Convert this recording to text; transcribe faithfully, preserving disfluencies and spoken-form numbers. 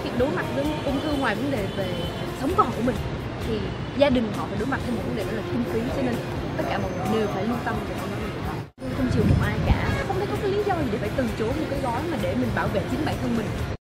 việc đối mặt với ung thư, ngoài vấn đề về sống còn của mình thì gia đình họ phải đối mặt thêm một vấn đề đó là kinh phí, cho nên tất cả mọi người đều phải lưu tâm về con mình. Tôi không chịu một ai cả, không thấy có cái lý do gì để phải từ chối một cái gói mà để mình bảo vệ chính bản thân mình.